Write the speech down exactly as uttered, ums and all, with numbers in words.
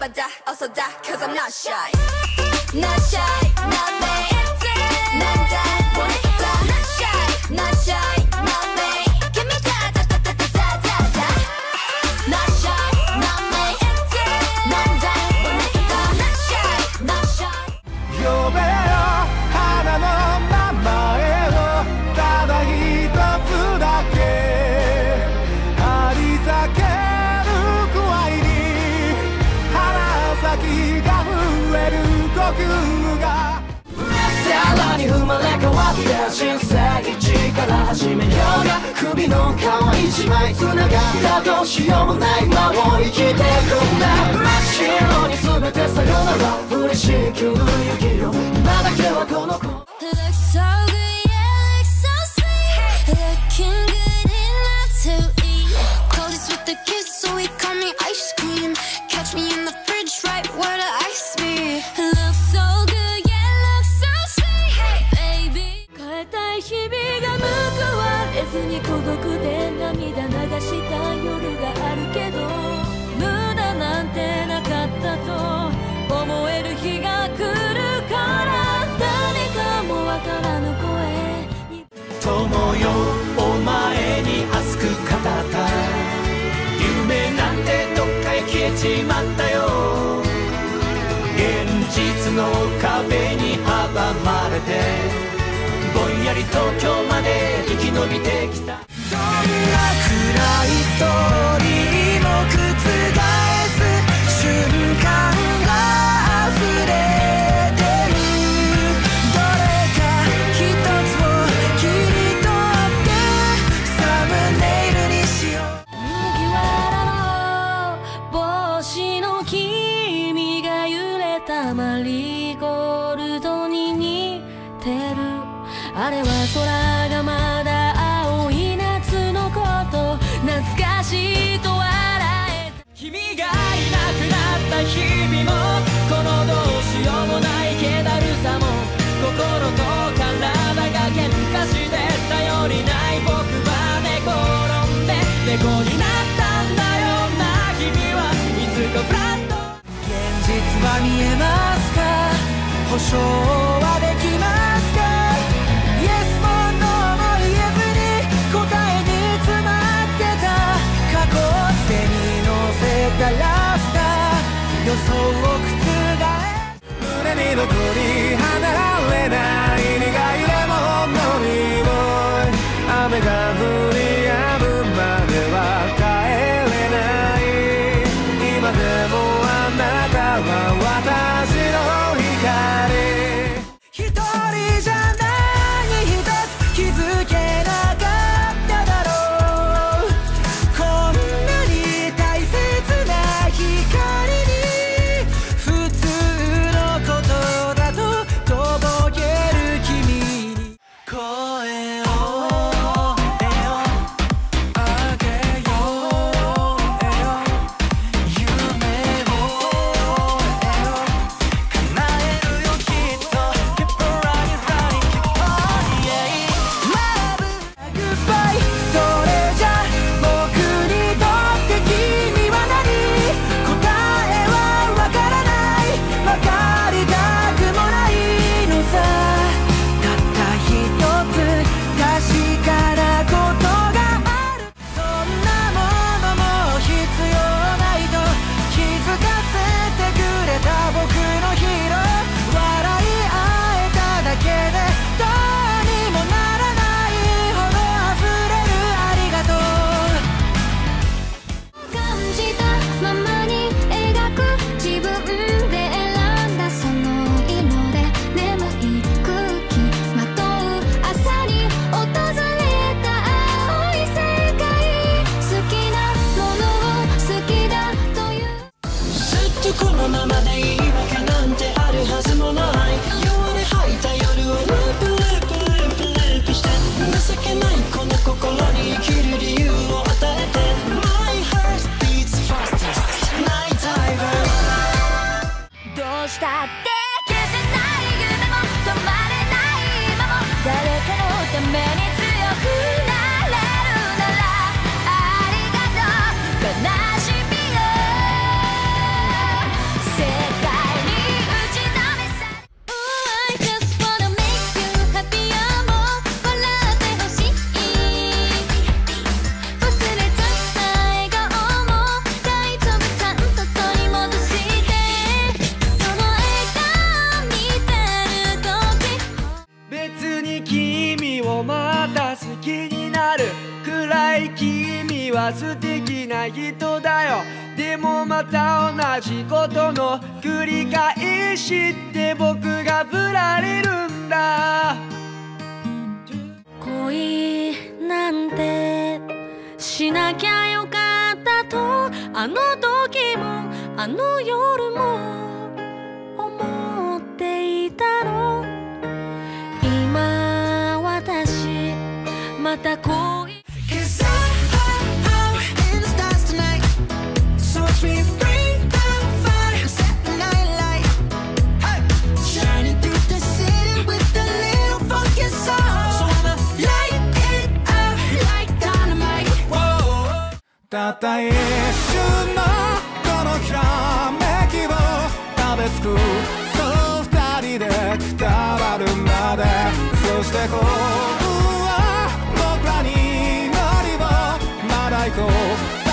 받아 어서 다 cause I'm not shy Not shy not me 남자 보냈다 Not shy not shy not me Give me da da da da da da da Not shy not me 남자 보냈다 Not shy not shy 呼べよ花の名前をただ一つだけ張り裂けるくらいに鼻先が増える呼吸がさらに生まれ変わって人生一から始めようが首の皮一枚繋がったどうしようもない間を生きてくんだ真っ白に全てさよなら嬉しい急に生きよ今だけはこの子 Looks so good, yeah, looks so sweet Looking good enough to eat Clothes with the kiss, so he call me ice cream Catch me in the fridge, right where the ice be Looks so good, yeah, looks so sweet Baby 変えたい日々が報われずに孤独で涙流した夜があるけど無駄なんてなかったと思える日が来るから誰かもわからぬ声に友よお前に熱く語った夢なんてどっかへ消えちまったよ現実の壁に阻まれてぼんやり東京まで生き延びてきたどんな暗いストーリーも覆す瞬間が溢れてるどれか一つを切り取ってサムネイルにしよう麦わらの帽子の君が揺れたマリーゴールドに似てるあれは空がまだ青い夏のこと懐かしいと笑えた君がいなくなった日々もこのどうしようもない気だるさも心と体が喧嘩して頼りない僕は寝転んで猫になったんだよな君はいつかフラッと現実は見えますか保証はできますか Yes or No も言えずに答えに詰まってた過去を背に乗せたラフター予想を覆え胸に残り離れない苦いレモンの匂い雨が降り止むまでは帰れない今でもあなたは私の光い君は素敵な人だよ。でもまた同じことの繰り返しって僕が振られるんだ。 恋なんてしなきゃよかったとあの時もあの夜も思っていたの。今私また恋たった一瞬のこのひらめきを食べ尽くそう二人でくたばるまで。そして幸運は僕らに祈りをまだ行こう。